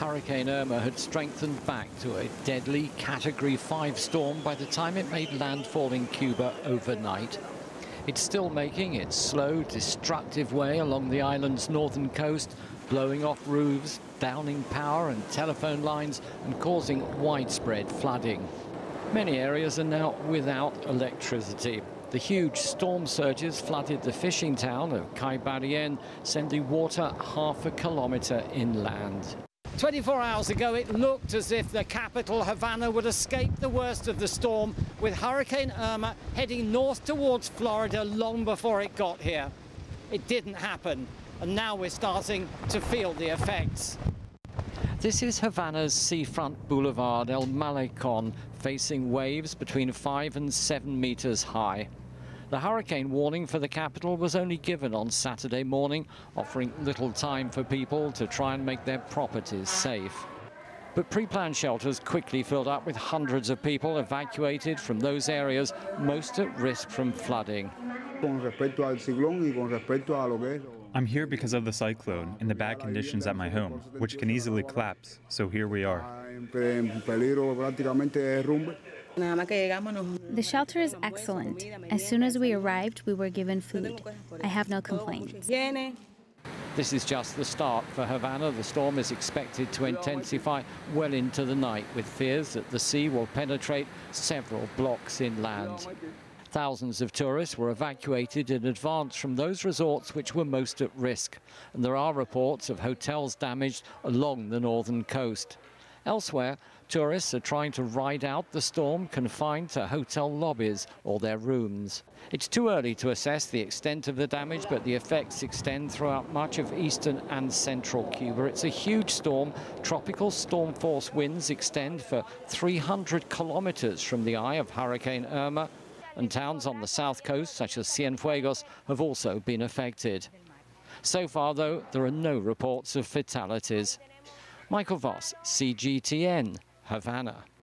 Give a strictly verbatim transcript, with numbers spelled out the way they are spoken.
Hurricane Irma had strengthened back to a deadly Category five storm by the time it made landfall in Cuba overnight. It's still making its slow, destructive way along the island's northern coast, blowing off roofs, downing power and telephone lines, and causing widespread flooding. Many areas are now without electricity. The huge storm surges flooded the fishing town of Cuba, sending water half a kilometre inland. twenty-four hours ago, it looked as if the capital, Havana, would escape the worst of the storm, with Hurricane Irma heading north towards Florida long before it got here. It didn't happen, and now we're starting to feel the effects. This is Havana's seafront boulevard, El Malecon, facing waves between five and seven meters high. The hurricane warning for the capital was only given on Saturday morning, offering little time for people to try and make their properties safe. But pre-planned shelters quickly filled up with hundreds of people evacuated from those areas most at risk from flooding. I'm here because of the cyclone and the bad conditions at my home, which can easily collapse, so here we are. The shelter is excellent. As soon as we arrived, we were given food. I have no complaints. This is just the start for Havana. The storm is expected to intensify well into the night, with fears that the sea will penetrate several blocks inland. Thousands of tourists were evacuated in advance from those resorts which were most at risk, and there are reports of hotels damaged along the northern coast. Elsewhere, tourists are trying to ride out the storm confined to hotel lobbies or their rooms. It's too early to assess the extent of the damage, but the effects extend throughout much of eastern and central Cuba. It's a huge storm. Tropical storm force winds extend for three hundred kilometers from the eye of Hurricane Irma, and towns on the south coast, such as Cienfuegos, have also been affected. So far, though, there are no reports of fatalities. Michael Voss, C G T N, Havana.